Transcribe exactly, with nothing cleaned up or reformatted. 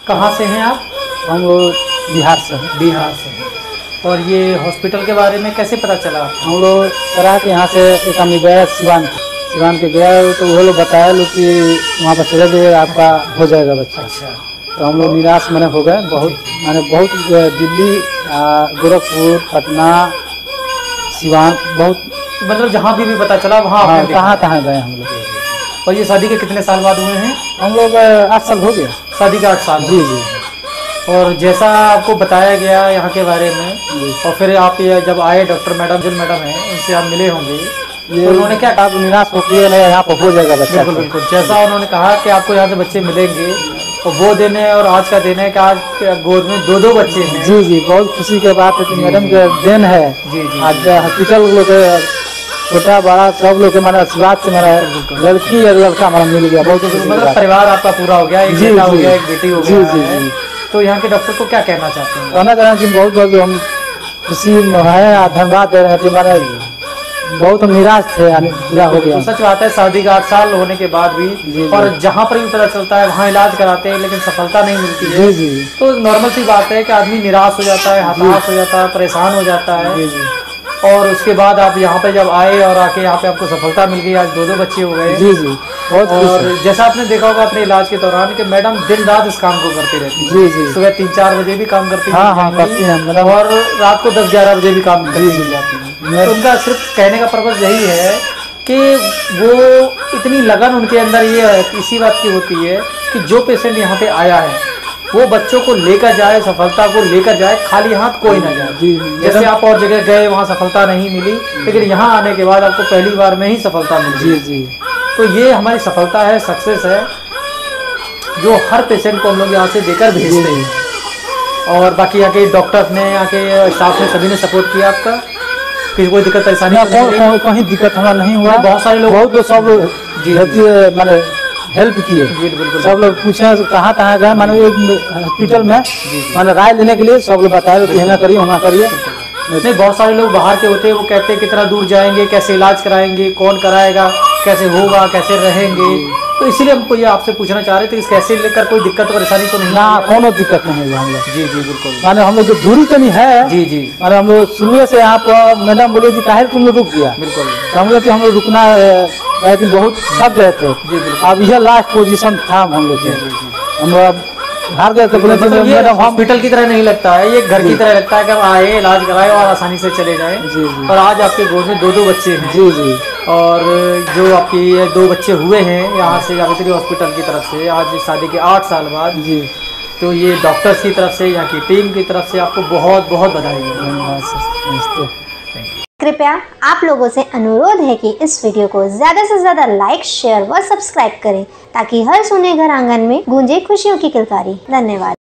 कहाँ से हैं आप? हम लोग बिहार से हैं। बिहार से हैं। और ये हॉस्पिटल के बारे में कैसे पता चला? हम लोग करा के यहाँ से एक आदमी गया सिवान सिवान के गया तो वो लोग बताया लोग कि वहाँ पर चले गए आपका हो जाएगा बच्चा। अच्छा। तो हम लोग निराश मने हो गए बहुत, माने बहुत दिल्ली, गोरखपुर, पटना, सिवान, बहुत मतलब जहाँ भी भी पता चला वहाँ हाँ, कहाँ कहाँ गए हम लोग। और ये शादी के कितने साल बाद हुए हैं? हम लोग आठ साल हो गया शादी का आठ साल। जी जी। और जैसा आपको बताया गया यहाँ के बारे में, और फिर आप ये जब आए डॉक्टर मैडम जिन मैडम हैं उनसे आप मिले होंगे, ये उन्होंने क्या कहा? निराश होकर नहीं, यहाँ पर हो जाएगा बच्चा। बिल्कुल बिल्कुल। जैसा उन्होंने कहा कि आपको यहाँ से बच्चे मिलेंगे, और वो दिन है और आज का दिन है कि आज गोद में दो दो बच्चे हैं। जी जी, बहुत खुशी की बात है कि मैडम का दिन है। जी जी। आज हॉस्पिटल लोग छोटा बड़ा सब लोग हमारा आशीर्वाद से हमारा लड़की और लड़का हमारा मिल गया। बहुत मतलब परिवार आपका पूरा हो गया, एक बेटा हो गया, एक बेटी हो गया। जी जी जी। तो यहाँ के डॉक्टर को क्या कहना चाहते हैं? कहना चाहना कि बहुत बहुत हम खुशी है, धन्यवाद दे रहे हैं कि हमारे बहुत हम निराश थे, पूरा हो गया। तो सच बात है, शादी का आठ साल होने के बाद भी और जहाँ पर भी पता चलता है वहाँ इलाज कराते हैं लेकिन सफलता नहीं मिलती है। जी जी। तो नॉर्मल सी बात है कि आदमी निराश हो जाता है, हताश हो जाता है, परेशान हो जाता है। जी जी। और उसके बाद आप यहाँ पे जब आए और आके यहाँ पे आपको सफलता मिल गई, आज दो दो बच्चे हो गए। जी जी, बहुत। और जैसा आपने देखा होगा अपने इलाज के दौरान कि मैडम दिन रात इस काम को करती रहती है। जी जी। सुबह तीन चार बजे भी काम करती है। हाँ हाँ, करती हैं मतलब। और रात को दस ग्यारह बजे भी काम करती मिल जाती है। तो उनका सिर्फ कहने का पर्पज यही है कि वो इतनी लगन उनके अंदर ये है, इसी बात की होती है कि जो पेशेंट यहाँ पे आया है वो बच्चों को लेकर जाए, सफलता को लेकर जाए, खाली हाथ कोई ना जाए। जी, जैसे आप और जगह गए वहाँ सफलता नहीं मिली, लेकिन यहाँ आने के बाद आपको पहली बार में ही सफलता मिली। जी जी। तो ये हमारी सफलता है, सक्सेस है, जो हर पेशेंट को हम लोग यहाँ से देकर भेजते हैं। और बाकी यहाँ के डॉक्टर्स ने, यहाँ के स्टाफ ने, सभी ने सपोर्ट किया आपका? किसी कोई दिक्कत परेशानी? कहीं दिक्कत हमारा नहीं हुआ। बहुत सारे लोग, बहुत लोग सब लोग मैंने हेल्प किए। बिल्कुल। सब लोग पूछे कहाँ कहाँ गए, माने हॉस्पिटल में माने राय लेने के लिए सब लोग बताए कि ना करिए वहाँ करिए। नहीं, बहुत सारे लोग बाहर के होते हैं, वो कहते हैं कितना दूर जाएंगे, कैसे इलाज कराएंगे, कौन कराएगा, कैसे होगा, कैसे रहेंगे। तो इसीलिए हमको ये आपसे पूछना चाह रहे थे कि कैसे लेकर कोई दिक्कत परेशानी तो नहीं? ना, कोनो दिक्कत नहीं है हम लोग। जी जी बिल्कुल। माने हम लोग जो दूरी तो नहीं है। जी जी। माने हम लोग शुरू से यहाँ पर मैडम बोले कि काहे तुम लोग रुक गया। बिल्कुल। तो हम लोग कि हम लोग रुकना लेकिन बहुत थक गए थे। जी बिल्कुल। अब यह लास्ट पोजीशन था हम लोग के। हम लोग हार गए थे। बोले मतलब ये हॉस्पिटल की तरह नहीं लगता है, ये घर की तरह लगता है कि हम आए, इलाज कराए और आसानी से चले जाएं। जी जी। और आज आपके गोद में दो दो बच्चे हैं। जी जी। और जो आपकी ये दो बच्चे हुए हैं यहाँ से गायत्री हॉस्पिटल की तरफ से, आज शादी के आठ साल बाद। जी। तो ये डॉक्टर्स की तरफ से, यहाँ की टीम की तरफ से आपको बहुत बहुत बधाई है। कृपया आप लोगों से अनुरोध है कि इस वीडियो को ज़्यादा से ज़्यादा लाइक, शेयर व सब्सक्राइब करें ताकि हर सुने घर आंगन में गूंजे खुशियों की किलकारी। धन्यवाद।